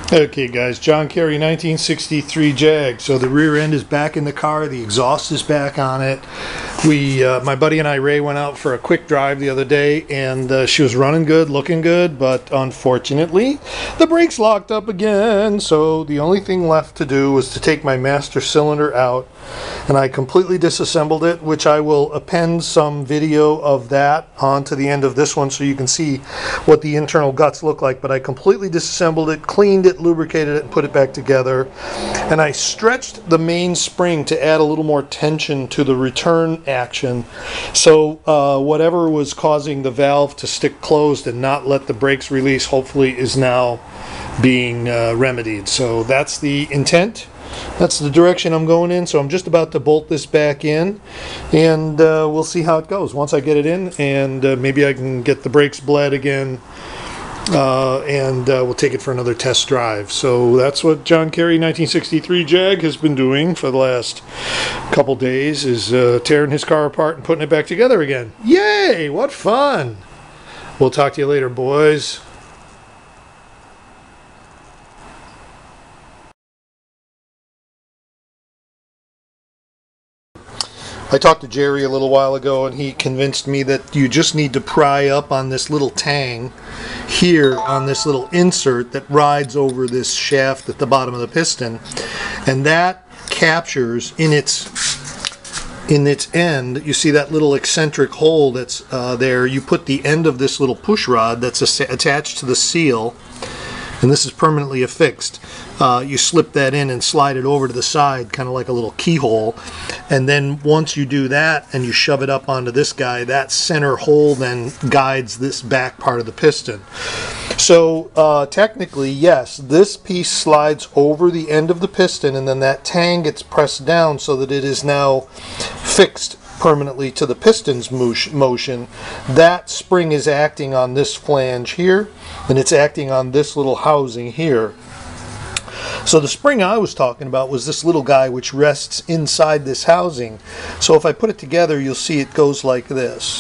Okay guys, John Kerry 1963 Jag. So the rear end is back in the car, the exhaust is back on it. My buddy and I, Ray, went out for a quick drive the other day, and she was running good, looking good, but unfortunately the brakes locked up again. So the only thing left to do was to take my master cylinder out, and I completely disassembled it, which I will append some video of that onto the end of this one so you can see what the internal guts look like. But I completely disassembled it, cleaned it, lubricated it, and put it back together. And I stretched the main spring to add a little more tension to the return action, so whatever was causing the valve to stick closed and not let the brakes release hopefully is now being remedied. So that's the intent. That's the direction I'm going in. So I'm just about to bolt this back in, and we'll see how it goes once I get it in, and maybe I can get the brakes bled again, and we'll take it for another test drive. So that's what John Kerry 1963 Jag has been doing for the last couple days, is tearing his car apart and putting it back together again. Yay! What fun! We'll talk to you later, boys. I talked to Jerry a little while ago, and he convinced me that you just need to pry up on this little tang here on this little insert that rides over this shaft at the bottom of the piston, and that captures in its end. You see that little eccentric hole that's there. You put the end of this little push rod that's attached to the seal, and this is permanently affixed. You slip that in and slide it over to the side, kind of like a little keyhole, and then once you do that and you shove it up onto this guy, that center hole then guides this back part of the piston. So technically, yes, this piece slides over the end of the piston, and then that tang gets pressed down so that it is now fixed permanently to the piston's motion. That spring is acting on this flange here, and it's acting on this little housing here. So the spring I was talking about was this little guy which rests inside this housing. So if I put it together, you'll see it goes like this.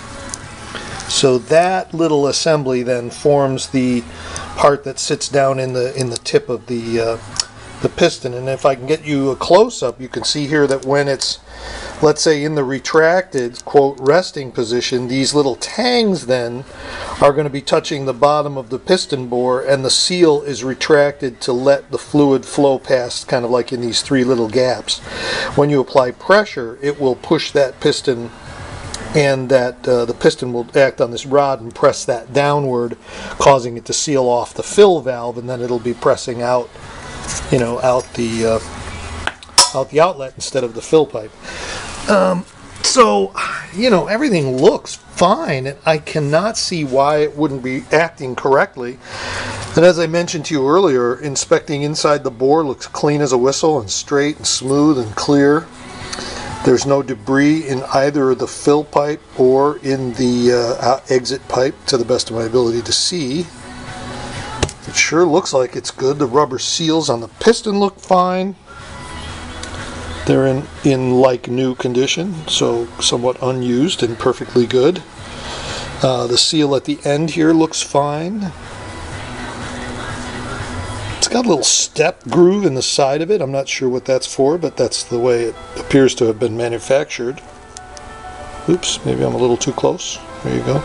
So that little assembly then forms the part that sits down in the tip of the piston. And if I can get you a close-up, you can see here that when it's, let's say, in the retracted, quote, resting position, these little tangs then are going to be touching the bottom of the piston bore, and the seal is retracted to let the fluid flow past, kind of like in these three little gaps. When you apply pressure, it will push that piston, and that the piston will act on this rod and press that downward, causing it to seal off the fill valve, and then it'll be pressing out, you know, out the outlet instead of the fill pipe. So, you know, everything looks fine, and I cannot see why it wouldn't be acting correctly. And as I mentioned to you earlier, inspecting inside the bore looks clean as a whistle, and straight and smooth and clear. There's no debris in either the fill pipe or in the exit pipe, to the best of my ability to see. It sure looks like it's good. The rubber seals on the piston look fine. They're in like new condition, so somewhat unused and perfectly good. The seal at the end here looks fine. It's got a little step groove in the side of it. I'm not sure what that's for, but that's the way it appears to have been manufactured. Oops, maybe I'm a little too close. There you go.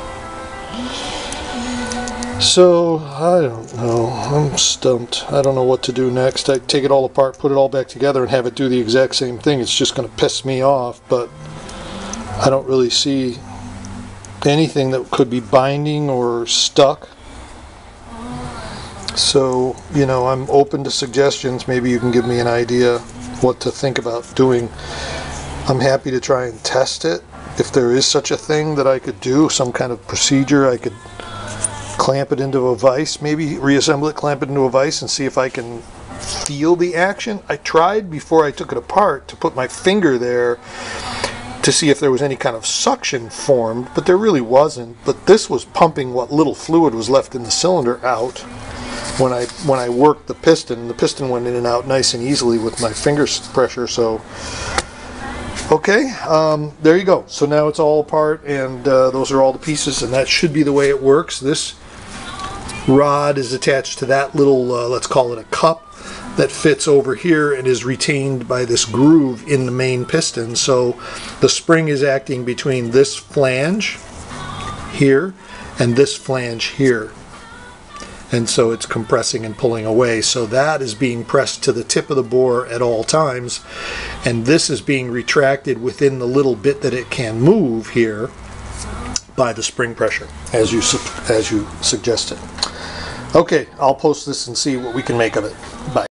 So, I don't know. I'm stumped. I don't know what to do next. I take it all apart, put it all back together, and have it do the exact same thing. It's just going to piss me off, but I don't really see anything that could be binding or stuck. So, you know, I'm open to suggestions. Maybe you can give me an idea what to think about doing. I'm happy to try and test it. If there is such a thing that I could do, some kind of procedure, I could clamp it into a vise, maybe reassemble it, clamp it into a vise, and see if I can feel the action. I tried before I took it apart to put my finger there to see if there was any kind of suction formed, but there really wasn't. But this was pumping what little fluid was left in the cylinder out when I worked the piston. The piston went in and out nice and easily with my finger pressure. So okay, there you go. So now it's all apart, and those are all the pieces, and that should be the way it works. This rod is attached to that little, let's call it a cup, that fits over here and is retained by this groove in the main piston. So the spring is acting between this flange here and this flange here. And so it's compressing and pulling away. So that is being pressed to the tip of the bore at all times. And this is being retracted within the little bit that it can move here by the spring pressure, as you suggested. Okay, I'll post this and see what we can make of it. Bye.